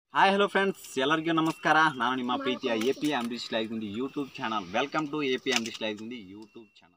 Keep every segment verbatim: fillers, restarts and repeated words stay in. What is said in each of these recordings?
Hi hello friends, ಎಲ್ಲರಿಗೂ ನಮಸ್ಕಾರ. ನಾನು ನಿಮ್ಮ ಪ್ರೀತಿಯ ಎ ಪಿ ಅಂಬರೀಶ್ ಲೈವ್ ಇಂದಿ YouTube channel. Welcome to A P Ambareesh live ಇಂದಿ ಯೂಟ್ಯೂಬ್ ಚಾನಲ್.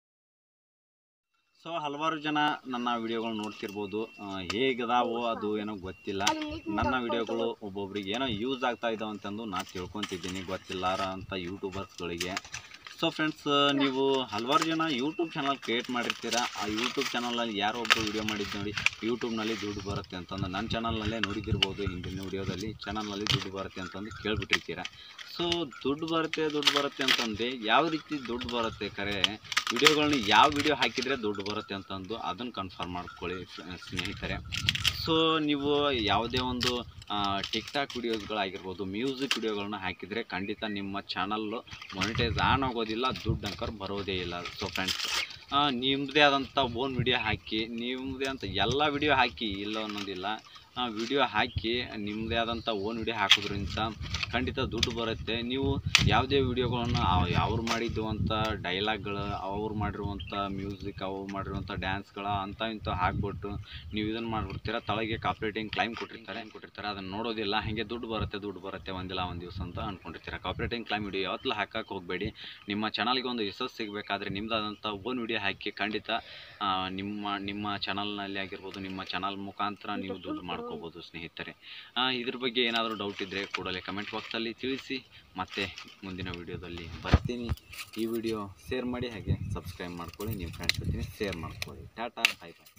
ಸೊ ಹಲವಾರು ಜನ ನನ್ನ ವಿಡಿಯೋಗಳು ನೋಡ್ತಿರ್ಬೋದು. ಹೇಗದಾವೋ ಅದು ಏನೋ ಗೊತ್ತಿಲ್ಲ. ನನ್ನ ವಿಡಿಯೋಗಳು ಒಬ್ಬೊಬ್ರಿಗೆ ಏನೋ ಯೂಸ್ ಆಗ್ತಾ ಇದ್ದಾವೆ ಅಂತಂದು ನಾನು ತಿಳ್ಕೊತಿದ್ದೀನಿ, ಗೊತ್ತಿಲ್ಲಾರ ಅಂತ ಯೂಟ್ಯೂಬರ್ಸ್ಗಳಿಗೆ. ಸೊ ಫ್ರೆಂಡ್ಸ್, ನೀವು ಹಲವಾರು ಜನ ಯೂಟ್ಯೂಬ್ ಚಾನಲ್ ಕ್ರಿಯೇಟ್ ಮಾಡಿರ್ತೀರ. ಆ ಯೂಟ್ಯೂಬ್ ಚಾನಲಲ್ಲಿ ಯಾರೋ ಒಬ್ಬರು ವಿಡಿಯೋ ಮಾಡಿದ್ದು ನೋಡಿ ಯೂಟ್ಯೂಬ್ನಲ್ಲಿ ದುಡ್ಡು ಬರುತ್ತೆ ಅಂತಂದು ನನ್ನ ಚಾನಲ್ನಲ್ಲೇ ನೋಡಿದಿರ್ಬೋದು. ಹಿಂದಿನ ವಿಡಿಯೋದಲ್ಲಿ ಚಾನಲ್ನಲ್ಲಿ ದುಡ್ಡು ಬರುತ್ತೆ ಅಂತಂದು ಕೇಳಿಬಿಟ್ಟಿರ್ತೀರ. ಸೊ ದುಡ್ಡು ಬರುತ್ತೆ ದುಡ್ಡು ಬರುತ್ತೆ ಅಂತಂದು ಯಾವ ರೀತಿ ದುಡ್ಡು ಬರುತ್ತೆ, ಖರೆ ವಿಡಿಯೋಗಳನ್ನ ಯಾವ ವಿಡಿಯೋ ಹಾಕಿದರೆ ದುಡ್ಡು ಬರುತ್ತೆ ಅಂತಂದು ಅದನ್ನು ಕನ್ಫರ್ಮ್ ಮಾಡ್ಕೊಳ್ಳಿ ಸ್ನೇಹಿತರೆ. ಸೊ ನೀವು ಯಾವುದೇ ಒಂದು ಟಿಕ್ ಟಾಕ್ ವಿಡಿಯೋಸ್ಗಳಾಗಿರ್ಬೋದು, ಮ್ಯೂಸಿಕ್ ವಿಡಿಯೋಗಳನ್ನ ಹಾಕಿದರೆ ಖಂಡಿತ ನಿಮ್ಮ ಚಾನಲ್ಲು ಮಾನಿಟೈಸ್ ಆನ್ ಆಗೋದಿಲ್ಲ, ದುಡ್ಡು ಅಂಕರ್ ಬರೋದೇ ಇಲ್ಲ. ಸೊ ಫ್ರೆಂಡ್ಸ್, ನಿಮ್ಮದೇ ಆದಂಥ ಓನ್ ವಿಡಿಯೋ ಹಾಕಿ, ನಿಮ್ಮದೇ ಅಂತ ಎಲ್ಲ ವಿಡಿಯೋ ಹಾಕಿ, ಇಲ್ಲ ಅನ್ನೋದಿಲ್ಲ, ವಿಡಿಯೋ ಹಾಕಿ ನಿಮ್ಮದೇ ಆದಂಥ ಓನ್ ವಿಡಿಯೋ ಹಾಕೋದ್ರಿಂದ ಖಂಡಿತ ದುಡ್ಡು ಬರುತ್ತೆ. ನೀವು ಯಾವುದೇ ವಿಡಿಯೋಗಳನ್ನು ಅವ್ರು ಮಾಡಿದ್ದುವಂಥ ಡೈಲಾಗ್ಗಳು, ಅವ್ರು ಮಾಡಿರುವಂಥ ಮ್ಯೂಸಿಕ್, ಅವ್ರು ಮಾಡಿರುವಂಥ ಡ್ಯಾನ್ಸ್ಗಳ ಅಂಥ ಇಂಥ ಹಾಕ್ಬಿಟ್ಟು ನೀವು ಇದನ್ನು ಮಾಡಿಬಿಡ್ತೀರ, ತಳಗೆ ಕಾಪಿರೈಟಿಂಗ್ ಕ್ಲೈಮ್ ಕೊಟ್ಟಿರ್ತಾರೆ ಕೊಟ್ಟಿರ್ತಾರೆ ಅದನ್ನು ನೋಡೋದಿಲ್ಲ. ಹಾಗೆ ದುಡ್ಡು ಬರುತ್ತೆ ದುಡ್ಡು ಬರುತ್ತೆ ಒಂದಿಲ್ಲ ಒಂದು ದಿವಸ ಅಂತ ಅಂದ್ಕೊಂಡಿರ್ತೀರ. ಕಾಪಿರೈಟಿಂಗ್ ಕ್ಲೈಮ್ ವಿಡಿಯೋ ಯಾವತ್ತೂ ಹಾಕಕ್ಕೆ ಹೋಗಬೇಡಿ. ನಿಮ್ಮ ಚಾನಲ್ಗೆ ಒಂದು ಯಶಸ್ಸು ಸಿಗಬೇಕಾದ್ರೆ ನಿಮ್ಮದಾದಂಥ ಓನ್ ವಿಡಿಯೋ ಹಾಕಿ ಖಂಡಿತ ನಿಮ್ಮ ನಿಮ್ಮ ಚಾನಲ್ನಲ್ಲಿ ಆಗಿರ್ಬೋದು, ನಿಮ್ಮ ಚಾನಲ್ ಮುಖಾಂತರ ನೀವು ದುಡ್ಡು ಮಾಡ್ಕೋಬೋದು ಸ್ನೇಹಿತರೆ. ಇದ್ರ ಬಗ್ಗೆ ಏನಾದರೂ ಡೌಟ್ ಇದ್ದರೆ ಕೂಡಲೇ ಕಮೆಂಟ್ ಬಾಕ್ಸಲ್ಲಿ ತಿಳಿಸಿ. ಮತ್ತೆ ಮುಂದಿನ ವಿಡಿಯೋದಲ್ಲಿ ಬರ್ತೀನಿ. ಈ ವಿಡಿಯೋ ಶೇರ್ ಮಾಡಿ, ಹಾಗೆ ಸಬ್ಸ್ಕ್ರೈಬ್ ಮಾಡ್ಕೊಳ್ಳಿ, ನಿಮ್ಮ ಫ್ರೆಂಡ್ಸ್ ಜೊತೆ ಶೇರ್ ಮಾಡ್ಕೊಳ್ಳಿ. ಟಾಟಾ, ಬಾಯ್ ಬಾಯ್.